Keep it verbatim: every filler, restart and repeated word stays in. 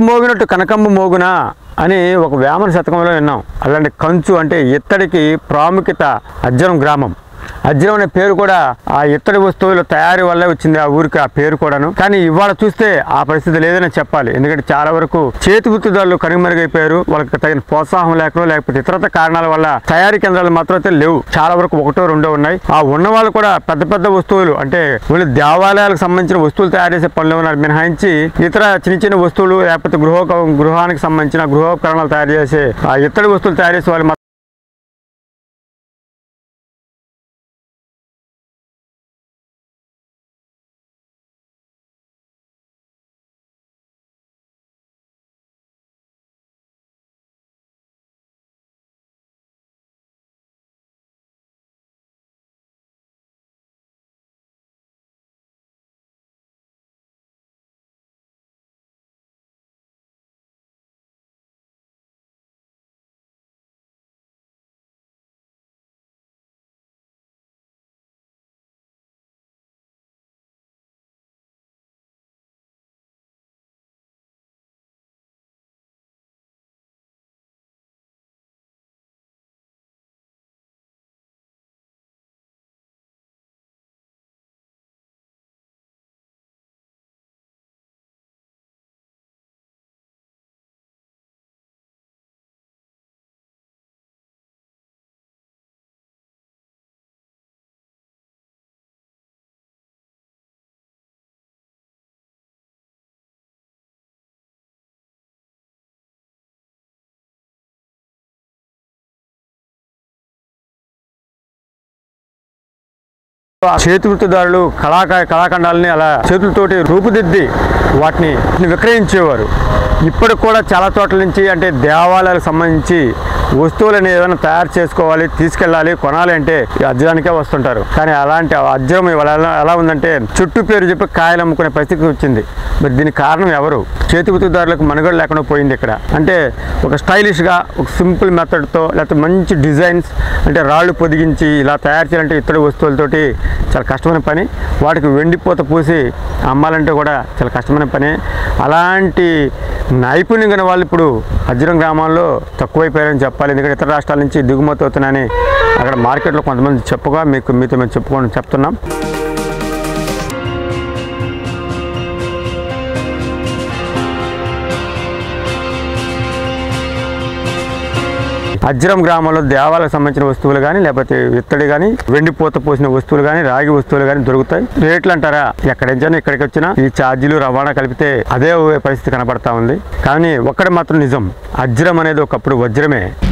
మోగినట్టు కనకంబు మోగునా అని ఒక వేమన శతకంలో విన్నాం. అలాంటి కంచు అంటే ఇత్తడికి ప్రాముఖ్యత అజ్జరం గ్రామం. అజ్జరం అనే పేరు కూడా ఆ ఇత్తడి వస్తువుల తయారీ వల్లే వచ్చింది ఆ ఊరికి ఆ పేరు కూడాను. కానీ ఇవాళ చూస్తే ఆ పరిస్థితి లేదని చెప్పాలి. ఎందుకంటే చాలా వరకు చేతి వృత్తిదారులు కనుమరుగైపోయారు. వాళ్ళకి తగిన ప్రోత్సాహం లేకనో లేకపోతే ఇతరత కారణాల వల్ల తయారీ కేంద్రాలు మాత్రం అయితే లేవు. చాలా వరకు ఒకటో రెండో ఉన్నాయి. ఆ ఉన్న వాళ్ళు కూడా పెద్ద పెద్ద వస్తువులు అంటే వీళ్ళు దేవాలయాలకు సంబంధించిన వస్తువులు తయారు చేసే పనులు ఉన్నారు మినహాయించి ఇతర చిన్న చిన్న వస్తువులు లేకపోతే గృహ గృహానికి సంబంధించిన గృహోపకరణాలు తయారు చేసే ఆ ఇత్తడి వస్తువులు తయారు చేసే వాళ్ళు చేతి వృత్తిదారులు కళాక కళాఖండాలని అలా చేతులతోటి రూపుదిద్ది వాటిని విక్రయించేవారు. ఇప్పటికి కూడా చాలా చోట్ల నుంచి అంటే దేవాలయాలకు సంబంధించి వస్తువులను ఏదైనా తయారు చేసుకోవాలి, తీసుకెళ్ళాలి, కొనాలి అంటే అజ్జరానికే వస్తుంటారు. కానీ అలాంటి అజ్జరం ఇవాళ ఎలా ఉందంటే చుట్టూ పేరు చెప్పి కాయలు అమ్ముకునే పరిస్థితి వచ్చింది. మరి దీనికి కారణం ఎవరు? చేతి వృత్తిదారులకు మనుగడ లేకుండా పోయింది ఇక్కడ. అంటే ఒక స్టైలిష్గా ఒక సింపుల్ మెథడ్తో లేకపోతే మంచి డిజైన్స్ అంటే రాళ్ళు పొదిగించి ఇలా తయారు చేయాలంటే ఇతడి వస్తువులతోటి చాలా కష్టమైన పని. వాటికి వెండిపోత పూసి అమ్మాలంటే కూడా చాలా కష్టమైన పని. అలాంటి నైపుణ్యం గల వాళ్ళు ఇప్పుడు అజ్జరం గ్రామాల్లో తక్కువైపోయారని చెప్పాలి. ఎందుకంటే ఇతర రాష్ట్రాల నుంచి దిగుమతి అవుతున్నాయని అక్కడ మార్కెట్లో కొంతమంది చెప్పుగా మీకు మీతో మేము చెప్పుకోండి చెప్తున్నాం. అజ్జరం గ్రామంలో దేవాలకు సంబంధించిన వస్తువులు కానీ లేకపోతే ఇత్తడి కానీ వెండిపోత పోసిన వస్తువులు కానీ రాగి వస్తువులు కానీ దొరుకుతాయి. రేట్లు అంటారా ఎక్కడైనా ఇక్కడికి వచ్చినా ఈ ఛార్జీలు రవాణా కలిపితే అదే పరిస్థితి కనబడతా ఉంది. కానీ ఒక్కటి మాత్రం నిజం, అజ్జరం అనేది ఒకప్పుడు వజ్రమే.